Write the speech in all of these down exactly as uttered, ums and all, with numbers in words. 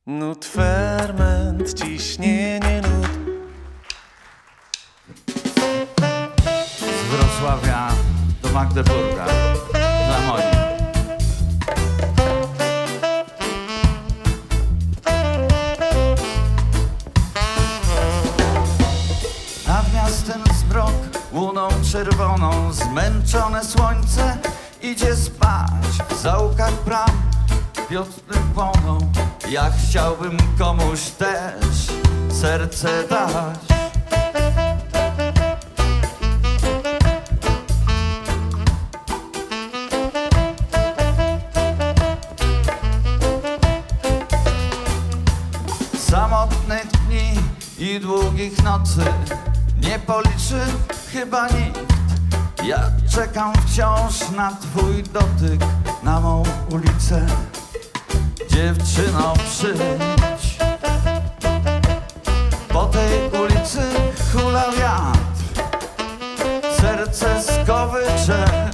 Nut, ferment, ciśnienie nut. Z Wrocławia do Magdeburga dla Moni. Nad miastem zmrok, łuną czerwoną, zmęczone słońce idzie spać. W zaułkach bram wiosny płoną. Ja chciałbym komuś też serce dać. Samotnych dni i długich nocy nie policzy chyba nikt. Ja czekam wciąż na twój dotyk, na mą ulicę. Dziewczyno, przyjdź. Po tej ulicy hula wiatr, serce skowycze.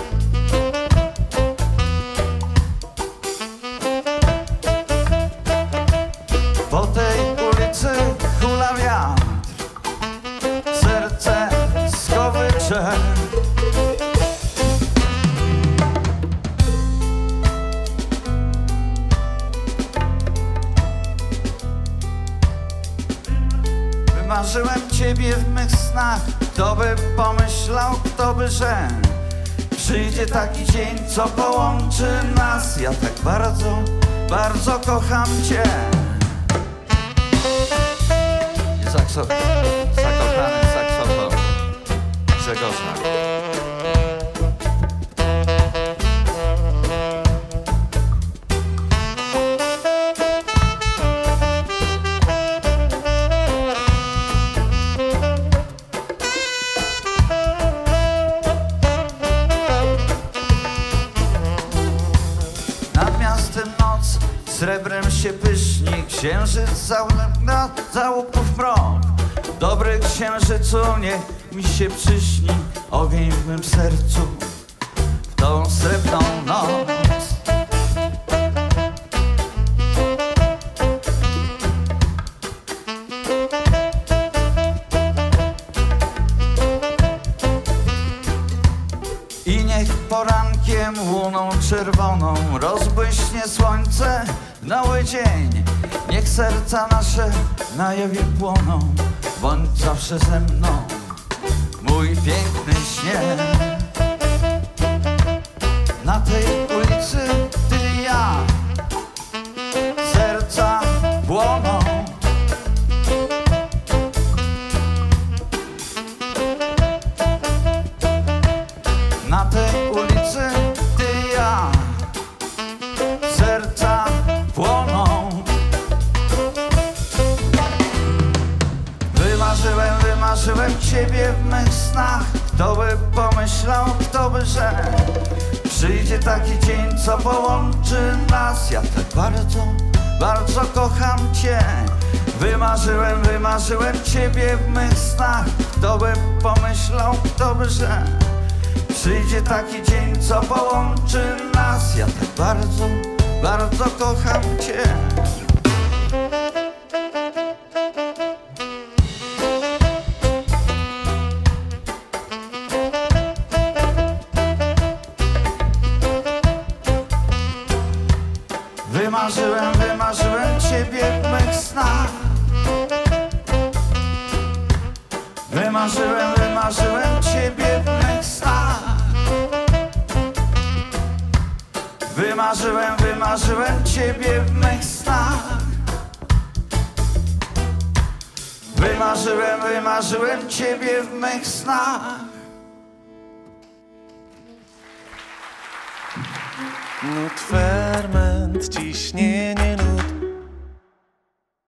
Po tej ulicy hula wiatr, serce skowycze. Wymarzyłem ciebie w mych snach. Kto by pomyślał, kto by że przyjdzie taki dzień, co połączy nas. Ja tak bardzo, bardzo kocham cię. I sakso... zakochany saksofon Grzegorza. Srebrem się pyszni księżyc za załupów mrok. Dobry księżycu, niech mi się przyśni ogień w mym sercu w tą srebrną noc. I niech porankiem łuną czerwoną rozbłyśnie słońce w nowy dzień. Niech serca nasze na jawie płoną. Bądź zawsze ze mną, mój piękny śnie. Na tej ulicy ty i ja, serca płoną. Na tej ulicy ty i ja, serca płoną. Wymarzyłem, wymarzyłem ciebie w mych snach. Kto by pomyślał, kto by że przyjdzie taki dzień, co połączy nas. Ja tak bardzo, bardzo kocham cię. Wymarzyłem, wymarzyłem ciebie w mych snach. Kto by pomyślał, kto by że przyjdzie taki dzień, co połączy nas. Ja tak bardzo, bardzo kocham cię. Wymarzyłem, wymarzyłem ciebie w mych snach. Wymarzyłem, wymarzyłem ciebie w mych snach. Wymarzyłem, wymarzyłem ciebie w mych snach. Wymarzyłem, wymarzyłem ciebie w mych snach. Nut, ferment, ciśnienie nut.